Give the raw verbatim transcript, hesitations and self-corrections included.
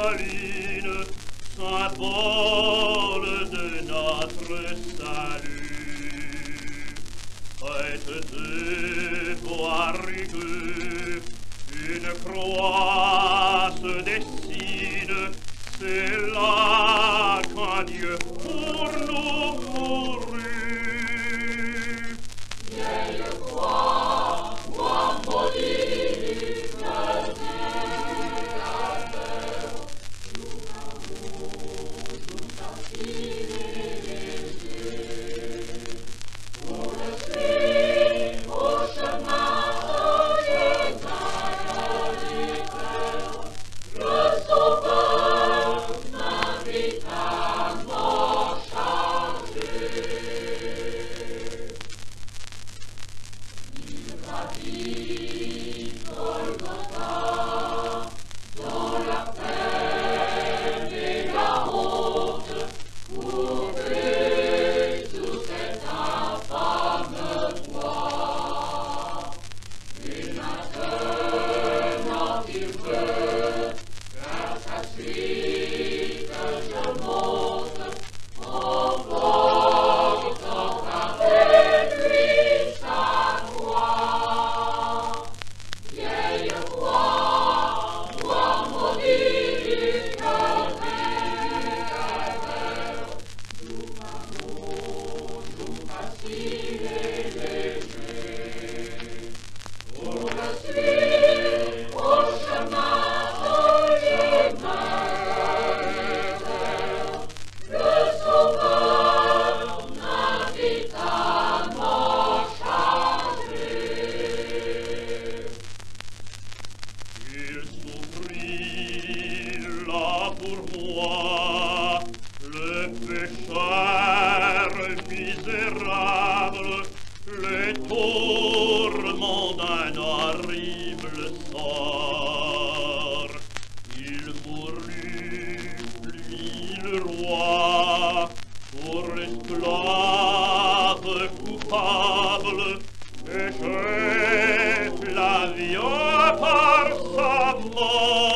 colline, symbole de notre salut. Prête de bois rugueux, une croix se dessine, c'est là qu'un Dieu pour nous mourut. Vieille croix, moi maudit, que tu as peur, nous avons tout assigné les yeux. On le suit au chemin de du cœur, le Sauveur m'invite à m'en charger. Il gravit Golgotha dans la peine et la honte pour vivre sous cette infâme croix. Et maintenant il veut qu'à sa suite je monte en portant avec lui sa croix. Vieille croix, moi maudit que tu calvaire, nous avons tout facile et léger. On le suit au chemin des malheurs, le Sauveur m'invite à m'en charger. Il souffrit là pour moi, le pécheur misérable, les tourments d'un horrible sort. Il mourut, lui le roi, pour l'esclave coupable, et j'ai la vie par sa mort.